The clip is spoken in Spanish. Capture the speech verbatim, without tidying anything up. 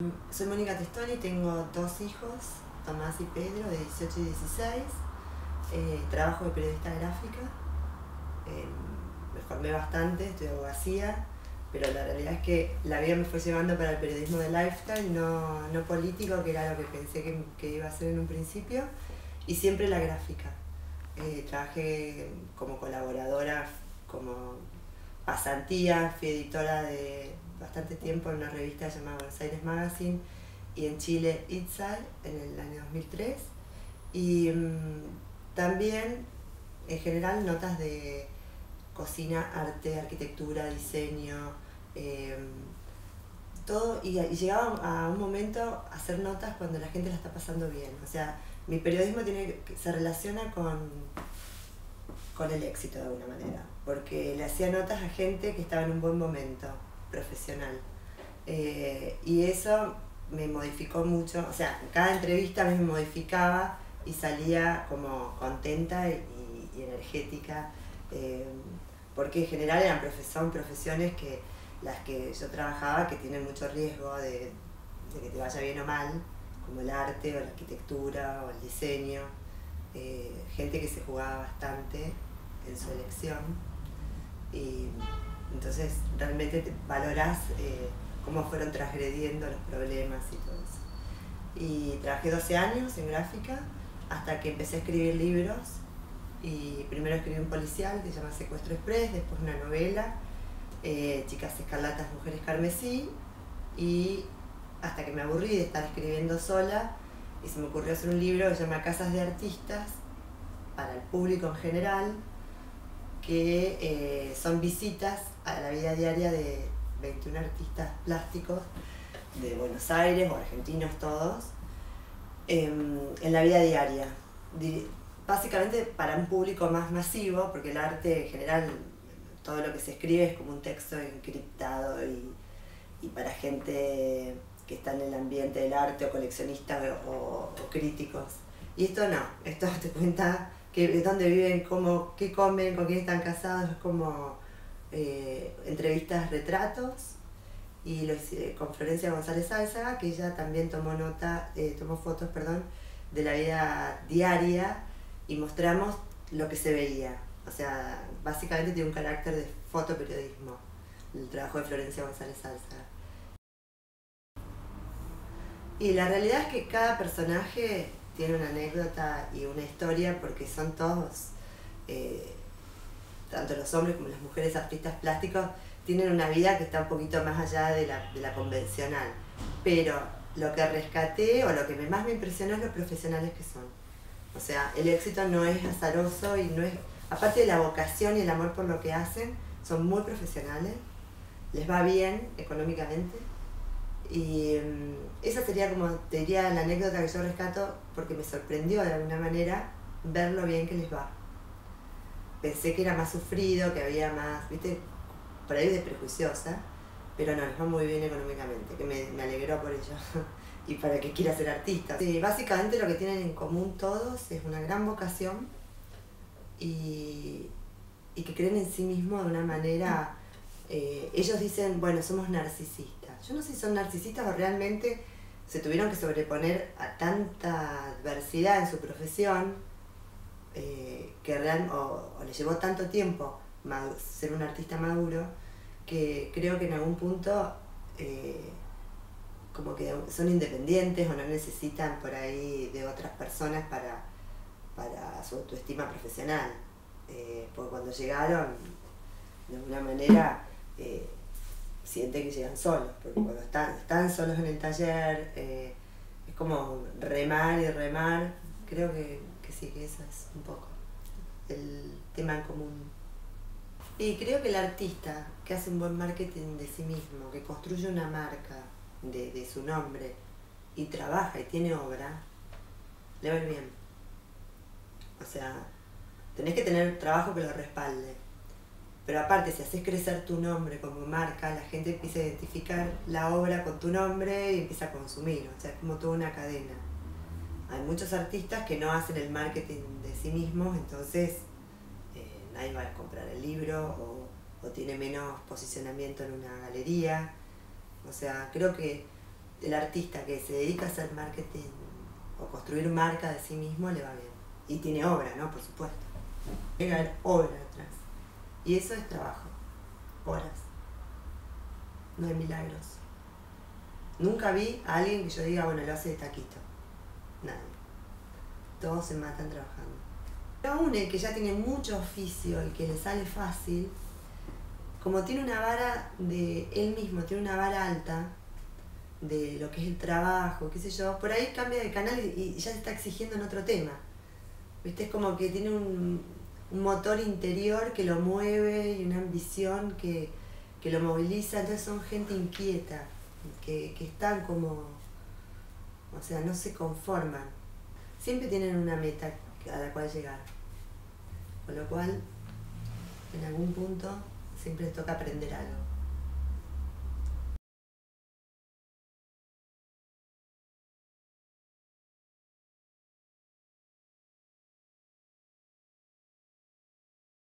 Soy Mónica Testoni, tengo dos hijos, Tomás y Pedro, de dieciocho y dieciséis. Eh, trabajo de periodista gráfica. Eh, me formé bastante, estudié abogacía, pero la realidad es que la vida me fue llevando para el periodismo de lifestyle, no, no político, que era lo que pensé que, que iba a ser en un principio, y siempre la gráfica. Eh, trabajé como colaboradora, como pasantía, fui editora de bastante tiempo en una revista llamada Buenos Aires Magazine y en Chile Itzal en el año dos mil tres, y mmm, también en general notas de cocina, arte, arquitectura, diseño, eh, todo, y, y llegaba a un momento a hacer notas cuando la gente la está pasando bien. O sea, mi periodismo tiene, se relaciona con, con el éxito de alguna manera, porque le hacía notas a gente que estaba en un buen momento profesional. Eh, y eso me modificó mucho, o sea, cada entrevista a mí me modificaba y salía como contenta y, y energética, eh, porque en general eran son profesiones que las que yo trabajaba que tienen mucho riesgo de, de que te vaya bien o mal, como el arte o la arquitectura o el diseño, eh, gente que se jugaba bastante en su elección, y entonces realmente te valorás eh, cómo fueron transgrediendo los problemas y todo eso. Y trabajé doce años en gráfica hasta que empecé a escribir libros, y primero escribí un policial que se llama Secuestro Express, después una novela, eh, Chicas Escarlatas, Mujeres Carmesí, y hasta que me aburrí de estar escribiendo sola y se me ocurrió hacer un libro que se llama Casas de Artistas, para el público en general, que eh, son visitas a la vida diaria de veintiún artistas plásticos de Buenos Aires o argentinos todos, eh, en la vida diaria. Básicamente para un público más masivo, porque el arte en general, todo lo que se escribe es como un texto encriptado y, y para gente que está en el ambiente del arte o coleccionistas o, o, o críticos. Y esto no, esto te cuenta que, dónde viven, cómo, qué comen, con quién están casados, es como eh, entrevistas, retratos, y lo hice con Florencia González Álzaga, que ella también tomó nota, eh, tomó fotos, perdón, de la vida diaria, y mostramos lo que se veía. O sea, básicamente tiene un carácter de fotoperiodismo el trabajo de Florencia González Álzaga. Y la realidad es que cada personaje tiene una anécdota y una historia, porque son todos, eh, tanto los hombres como las mujeres artistas plásticos, tienen una vida que está un poquito más allá de la, de la convencional. Pero lo que rescaté, o lo que más me impresionó, es lo profesionales que son. O sea, el éxito no es azaroso y no es... Aparte de la vocación y el amor por lo que hacen, son muy profesionales, les va bien económicamente. Y um, esa sería, como te diría, la anécdota que yo rescato, porque me sorprendió de alguna manera ver lo bien que les va. Pensé que era más sufrido, que había más, viste, por ahí de prejuiciosa, pero no, les va muy bien económicamente, que me, me alegró por ello. Y para el que quiera ser artista. Sí, básicamente lo que tienen en común todos es una gran vocación y, y que creen en sí mismos de una manera... Eh, ellos dicen, bueno, somos narcisistas. Yo no sé si son narcisistas o realmente se tuvieron que sobreponer a tanta adversidad en su profesión, eh, que real, o, o les llevó tanto tiempo ser un artista maduro, que creo que en algún punto... Eh, como que son independientes o no necesitan por ahí de otras personas para, para su autoestima profesional. Eh, porque cuando llegaron, de alguna manera, eh, sienten que llegan solos, porque cuando están, están solos en el taller, eh, es como remar y remar. Creo que, que sí, que eso es un poco el tema en común. Y creo que el artista que hace un buen marketing de sí mismo, que construye una marca de, de su nombre y trabaja y tiene obra, le va a ir bien. O sea, tenés que tener trabajo que lo respalde. Pero aparte, si haces crecer tu nombre como marca, la gente empieza a identificar la obra con tu nombre y empieza a consumir. O sea, es como toda una cadena. Hay muchos artistas que no hacen el marketing de sí mismos, entonces eh, nadie va a comprar el libro o, o tiene menos posicionamiento en una galería. O sea, creo que el artista que se dedica a hacer marketing o construir marca de sí mismo le va bien. Y tiene obra, ¿no? Por supuesto. Tiene que haber obra atrás. Y eso es trabajo. Horas. No hay milagros. Nunca vi a alguien que yo diga, bueno, lo hace de taquito. Nadie. Todos se matan trabajando. Pero aún el que ya tiene mucho oficio y que le sale fácil, como tiene una vara de él mismo, tiene una vara alta de lo que es el trabajo, qué sé yo, por ahí cambia de canal y, y ya se está exigiendo en otro tema. ¿Viste? Es como que tiene un, un motor interior que lo mueve y una ambición que, que lo moviliza. Entonces son gente inquieta, que, que están como, o sea, no se conforman. Siempre tienen una meta a la cual llegar. Con lo cual, en algún punto, siempre les toca aprender algo.